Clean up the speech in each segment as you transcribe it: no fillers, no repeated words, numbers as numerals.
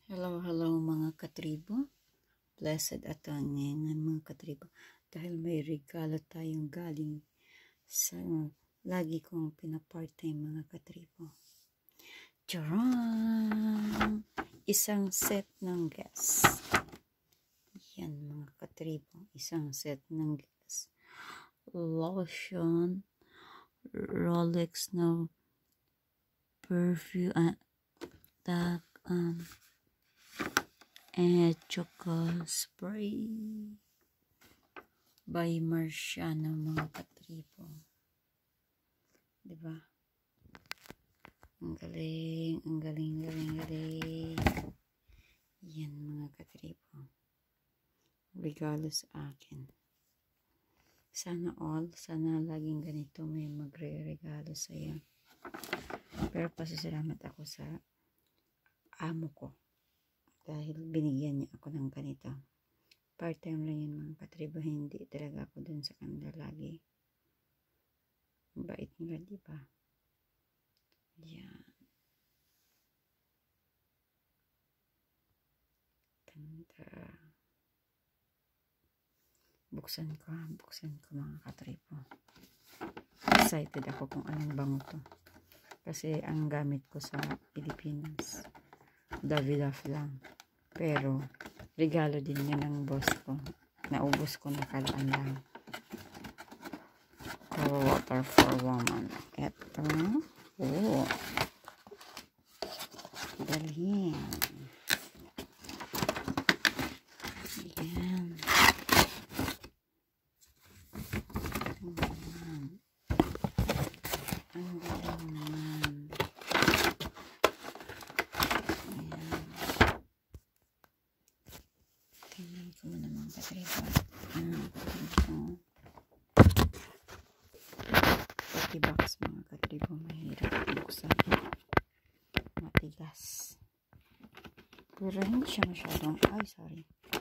Hello, hello mga katribo. Blessed at ngayon mga katribo. Dahil may regalo tayong galing sa lagi kong pinapart-time mga katribo. Charan! Isang set ng gas. Yan mga katribo. Isang set ng gas. Lotion. Rolex na perfume. Choco spray by Marciano mga katribo. Diba? Ang galing, ang galing. Yan mga katribo. Regalo sa akin. Sana laging ganito may magre-regalo sa iyo. Pero pasasalamat ako sa amo ko. Dahil binigyan niya ako ng ganito. Part-time lang yun mga katribo. Hindi talaga ako dun sa kanila lagi. Ang bait nila, diba? Yan. Ganda. Buksan ko mga katribo. Excited ako kung anong bango to. Kasi ang gamit ko sa Pilipinas, Davidoff lang. Pero, regalo din niya ng boss ko. Naubos ko nakalaan lang. Water for woman. Eto. Oh. Galing. Yan. Ang galing naman. Tingnan ko muna mga katribo. Pati box mga katribo. Mahirap buksan. Matigas. Pero hindi siya masyadong. Ay, sorry.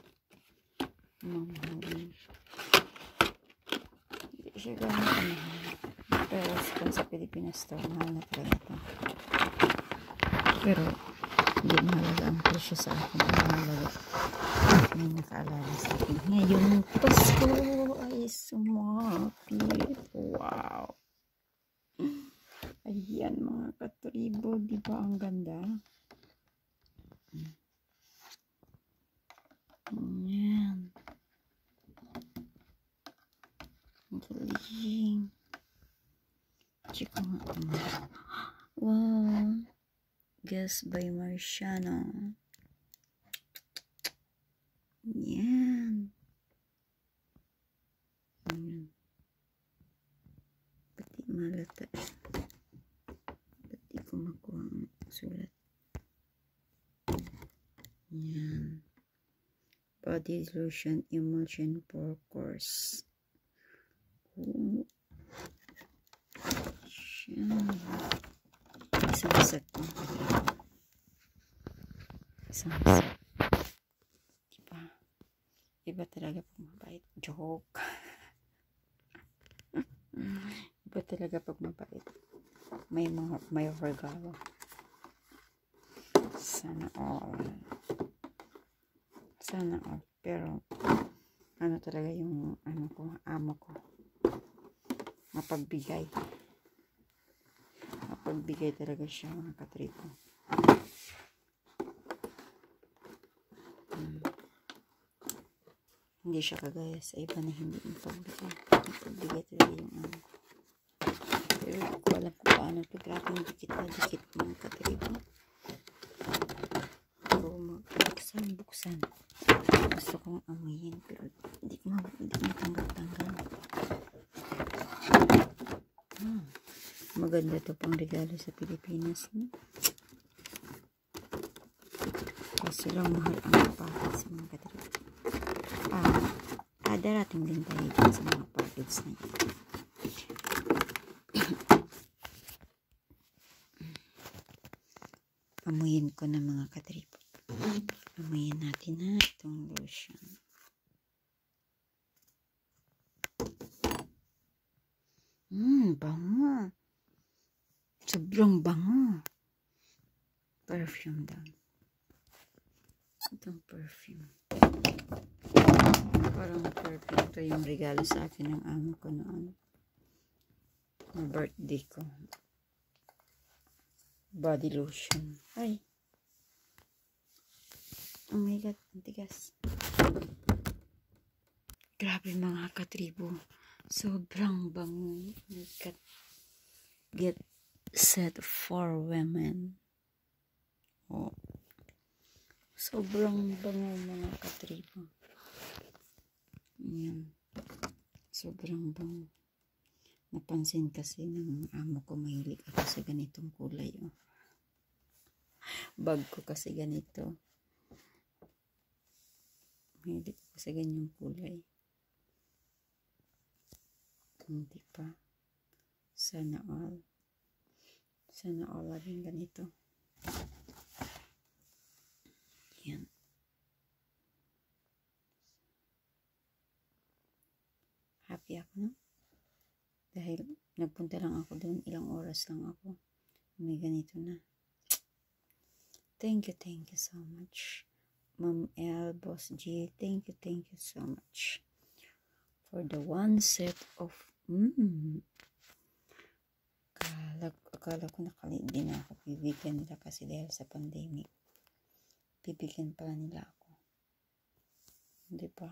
Mamahal. Hindi siya gano'n kamahal. Pero kung sa Pilipinas to, mahal na talaga ito. Pero hindi mahalaga ang presyo sa akin. Mahalaga. May nakaalala sa akin. Ngayon, Pasko ay sumapit. Wow. Ayan mga katribo. Diba ang ganda? Ayan. Ang galing. Chika nga. Wow. Guess by Marciano. Yan. Pati malata. Pati ko makuha ang sulat. Yan. Body lotion emulsion for course. Oh. Yan. Isang set. Isang set. Iba talaga pag mabait. Joke. Iba talaga pag mabait. May regalo. Sana all. Sana all. Pero ano talaga yung amo ko. Mapagbigay. Mapagbigay talaga siya mga katribo. Hindi siya kagaya sa iba na hindi mapagbigay. Mapagbigay talaga yung amo ko. Pero hindi ko alam kung paano ito. Grabe yung dikit na dikit mga katribo. So, buksan. Gusto kong amuyin. Pero hindi ko matanggal-tanggal. Maganda ito pang regalo sa Pilipinas. Kasi lang mahal ang package sa mga katribo. Darating din tayo dyan sa mga package na yun. Amuyin ko na mga katribo. Amuyin natin na itong lotion. Bango. Sobrang bango. Perfume daw. Itong perfume. Parang perfume to yung regalo sa akin ng amo ko noon. Na birthday ko. Body lotion. Ay. Oh my God, antigas. Grabe mga katribo. Sobrang bango. Get set for women. Oh. Sobrang bango mga katribo. Yan. Sobrang bango. Napansin kasi ng amo ko, mahilig ako sa ganitong kulay. Oh. Bag ko kasi ganito. Mahilig ako sa ganyang kulay. Hindi pa. Sana all. Sana all laging ganito. Yan. Happy ako, no? Dahil nagpunta lang ako doon, ilang oras lang ako. May ganito na. Thank you so much. Ma'am L, Boss G, thank you so much. For the one set of, akala ko nakalindi na ako. Bibigyan nila kasi dahil sa pandemic. Bibigyan pala nila ako. Hindi pa.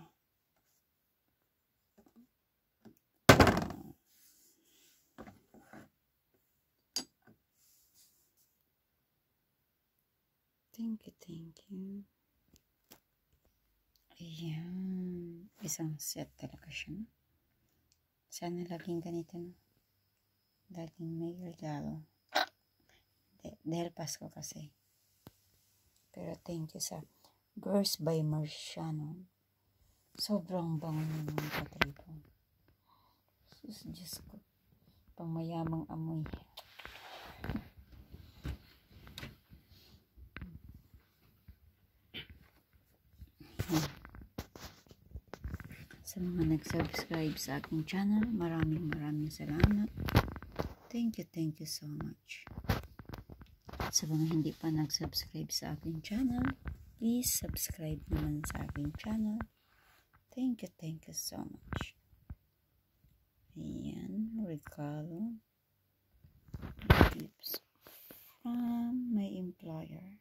Thank you. Ayan. Isang set talaga siya. Sana laging ganito, no? Laging may regalo. Dahil Pasko kasi. Pero thank you sa Girls by Marciano. Sobrang bango ng mga katribo. Diyos ko. Pangmayamang amoy. Sa mga nag-subscribe sa aking channel, maraming salamat. Thank you so much. Sa mga hindi pa nag-subscribe sa aking channel, please subscribe naman sa aking channel. Thank you so much. Ayan, regalo. Gifts from my employer.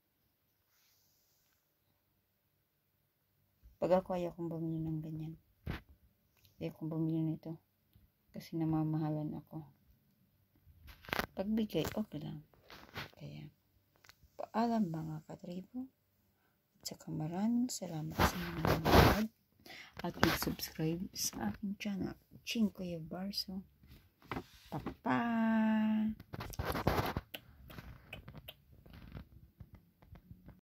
Pag ako ayaw kong bumili ng ganyan. Ayaw kong bumili nito. Kasi namamahalan ako. Pagbigay, okay lang. Kaya, paalam mga katribo. At saka maraming salamat sa mga nanonood at mag-subscribe sa aking channel. Chinko Barso. Papa!